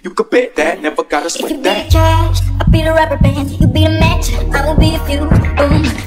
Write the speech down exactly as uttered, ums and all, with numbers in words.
You could bet that, never gotta If you sweat be that. the trash, I'll be the rubber band. You be the match, I will be the fuel. Boom.